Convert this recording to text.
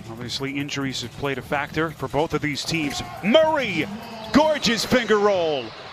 Obviously, injuries have played a factor for both of these teams. Murray, gorgeous finger roll.